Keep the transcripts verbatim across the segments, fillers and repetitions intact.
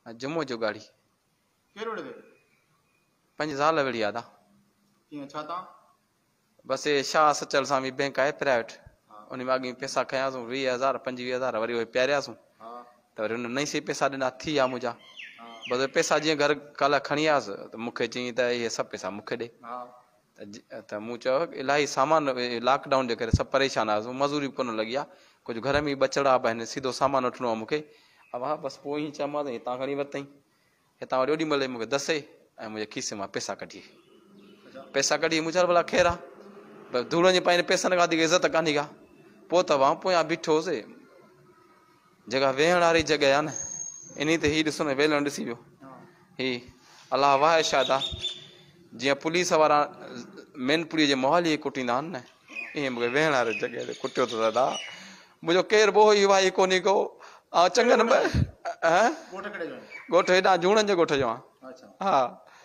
जम्मू जगाड़ी केरोड़े दे पंज साल वेड़ी आदा कियां छा ता बस ये शाह सचल सामी बैंक है प्राइवेट उन में आगे पैसा खयासूं वीह हज़ार पंजवीह हज़ार वरी वो प्यारियासूं हां तो वरी उन नहीं सी पैसा दिना थी आ मुंहिंजा बस पैसा जीअं घर कल्ह खणी आयुसि त मूंखे चई त इहे सभु पैसा मूंखे ॾे हां त मूं चयो इलाही सामान लॉकडाउन जे करे सभु परेशान आहियां मज़ूरी कोन लॻी आहे कुझु घर में बचड़ा बि आहिनि सीधो सामान वठिणो आहे मूंखे अब हा बसि पोइ ई चयोमांसि हितां खणी वरितई हितां वरी ओॾी महिल मूंखे दसे ऐं मुंहिंजे खीसे मां पैसा कढी पैसा कढी मूं चयो भला ख़ैरु आहे भई धूड़नि जी पंहिंजे पैसनि खां वधीक इज़त कान्हे का पोइ त मां पोयां बीठोसि जेका वेहण वारी जॻह आहे न इन ते हीउ ॾिसो न वेलण ॾिसी वियो ही अलाह वाह शादा जीअं पुलिस वारा मैनपुरी जे मोहालीअ कुटींदा आहिनि न ईअं मूंखे वेहण वारी जॻह ते कुटियो त दादा मुंहिंजो केरु बोह ई वाही कोन्हे को ऐं चङनि ॻोठ हेॾां जूणनि जे ॻोठ जो आहे हा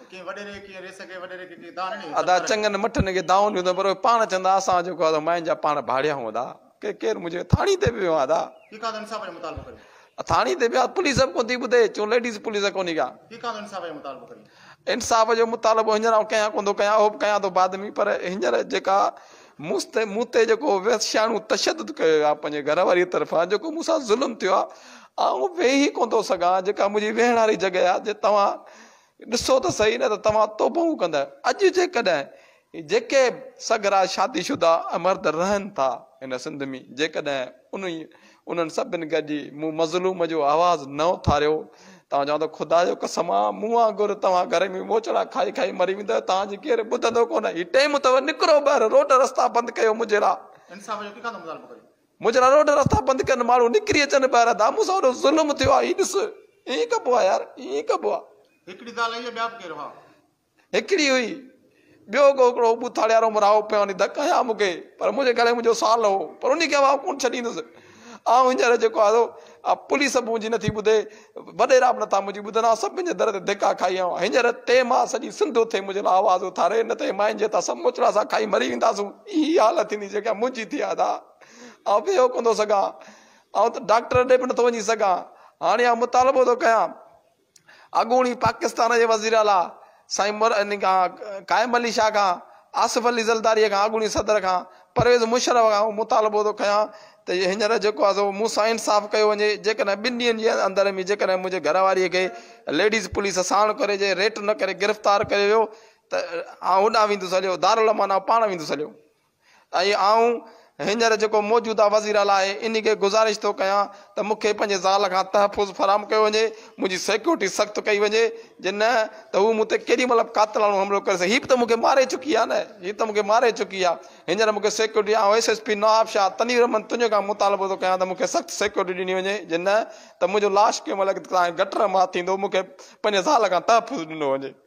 अदा चङनि मठनि खे दाऊं ॾियूं त पर पाण चवंदा असां जेको आहे माइन जा पाण भाड़िया हूंदा के केरु मुंहिंजे थाणी ते वियो आहे दादा थाणी ते विया पुलिस बि कोन थी ॿुधे चो लेडीज़ पुलिस कोन्हे का इंसाफ़ जो मुतालबो हींअर कयां कोन थो कयां उहो बि कयां थो बाद में पर हींअर जेका मूं ते मूं ते जेको वेश्याणू तशदद कयो आहे पंहिंजे घर वारीअ तरफ़ां जेको मूंसां ज़ुल्म थियो आहे ऐं वेही कोन थो सघां जेका मुंहिंजी वेहण वारी जॻह आहे जे तव्हां ॾिसो त सही न त तव्हां तौबूं कंदा अॼु जेकॾहिं जेके सगरा शादीशुदा मर्द रहनि था हिन सिंध में जेकॾहिं उन उन्हनि सभिनि गॾिजी मूं मज़लूम जो आवाज़ न उथारियो तव्हां चवंदो ख़ुदा जो कसम आहे मूं वांगुरु तव्हां घर में मोचड़ा खाई खाई मरी वेंदव तव्हांजी केरु ॿुधंदो कोन ही टाइम अथव निकिरो ॿाहिरि रोड रस्ता बंदि कयो मुजरा मुजरा रोड रस्ता बंदि कनि माण्हू निकिरी अचनि ॿाहिरि था मूंसां वॾो ज़ुल्म थियो आहे हीउ ॾिस ईअं कबो आहे यार ईअं कबो आहे हिकिड़ी हुई ॿियो हिकिड़ो ॿुथाड़ियारो मराओ पियो वञी धक हयां मूंखे पर मुंहिंजे गले मुंहिंजो साल हो पर उन खे मां कोन छॾींदुसि ऐं हींअर जेको आहे पुलिस बि मुंहिंजी नथी ॿुधे वॾेरा बि नथा मुंहिंजी ॿुधंदा सभिनि जे दर ते धिका खाई आऊं हींअर टे मां सॼी सिंधु थिए मुंहिंजे लाइ आवाज़ उथारे न त माइन जे सभु मुचड़ा सां खाई मरी वेंदासूं इहा हालत थींदी जेका मुंहिंजी थी आहे ऐं वेहो कोन थो सघां ऐं त डॉक्टर ॾे बि नथो वञी सघां हाणे मुतालबो थो कयां अॻूणी पाकिस्तान जे वज़ीर आला साईं इन खां क़ाइम अली शाह खां आसिफ अली ज़लदारीअ खां अॻूणी सदर खां परवेज़ मुशर्रफ खां मुतालबो थो कयां त हींअर जेको आहे सो मूंसां इंसाफ़ कयो वञे जेकॾहिं ॿिनि ॾींहंनि जे अंदर में जेकॾहिं मुंहिंजे घर वारीअ खे लेडीज़ पुलिस साण करे जे रेट न करे गिरफ़्तार करे वियो त आउं होॾां वेंदुसि हलियो दारुल अमान पाण वेंदुसि हलियो ऐं आउं हींअर जेको मौजूदा वज़ीर आला आहे इन खे गुज़ारिश थो कयां त मूंखे पंहिंजे ज़ाल खां तहफ़ुज़ फराम कयो वञे मुंहिंजी सिक्योरिटी सख़्तु कई वञे जे न त हू मूं ते केॾी महिल कातिलाणो हमिलो करे सघे हीअ बि त मूंखे मारे चुकी आहे न हीअ त मूंखे मारे चुकी आहे हींअर मूंखे सिक्योरिटी ऐं S S P Nawab Shah Tanir Rehman तुंहिंजे खां मुतालबो थो कयां त मूंखे सख़्तु सिक्योरिटी ॾिनी वञे जे न त मुंहिंजो लाश कंहिं महिल तव्हांजे गटर मां थींदो मूंखे पंहिंजे ज़ाल खां तहफ़ुज़ ॾिनो वञे